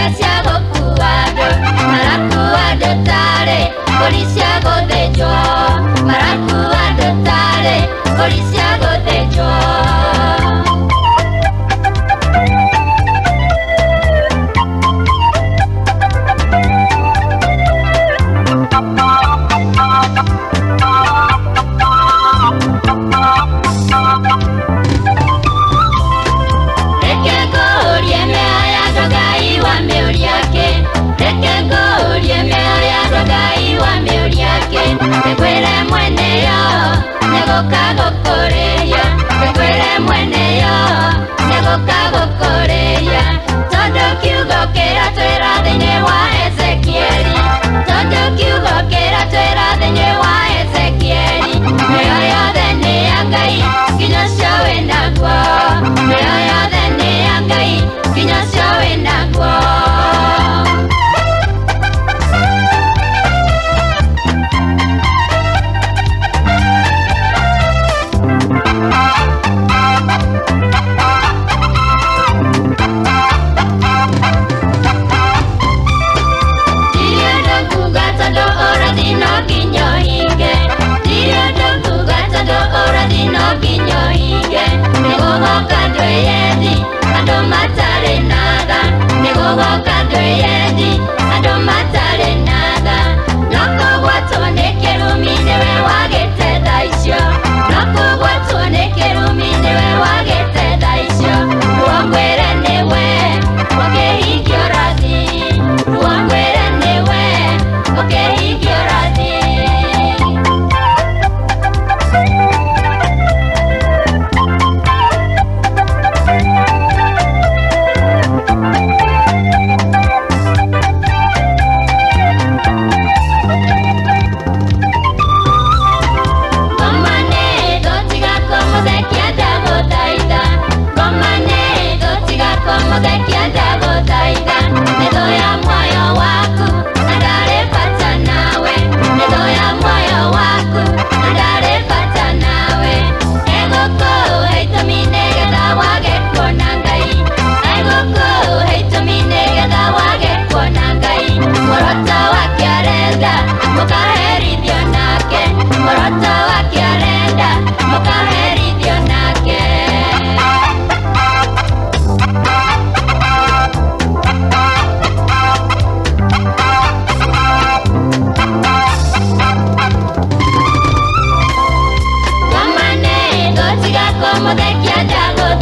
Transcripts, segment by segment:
Mbũria cia gũkua andũ marakua andũ tarĩ mbũri cia gũthĩnjwo, marakua andũ tarĩ mbũri cia gũthĩnjwo. Nĩkwĩre mwene yo nĩgũka gũkũrĩria, nĩkwĩre mwene yo nĩgũka gũkũrĩria, tondũ kiugo kĩratwĩra thĩinĩ wa Ezekieli, tondũ kiugo kĩratwĩra thĩinĩ wa Ezekieli, mĩoyo yothe nĩ ya Ngai nginya ũcio wĩnaguo, mĩoyo yothe nĩ ya Ngai nginya ũcio wĩnaguo. Andũ matarĩ na tha, nĩgũgoka ndwĩyendi, andũ matarĩ na tha, no kũgwatwo nĩ kĩrumi nĩwe wagĩte tha icio, no kũgwatwo nĩ kĩrumi nĩwe wagĩte tha icio, ruo ngwĩre nĩwe ũkĩhingio rathi, ruo ngwĩre nĩwe ũkĩhingio rathi.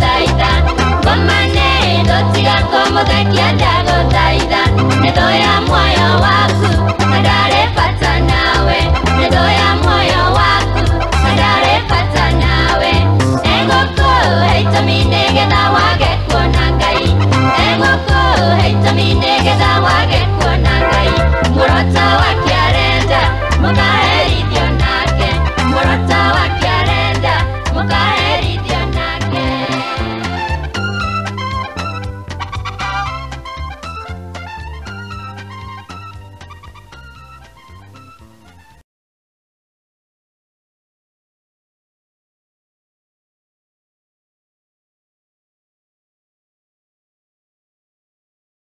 Mũtheki ndagũthaitha, nĩ thũ ya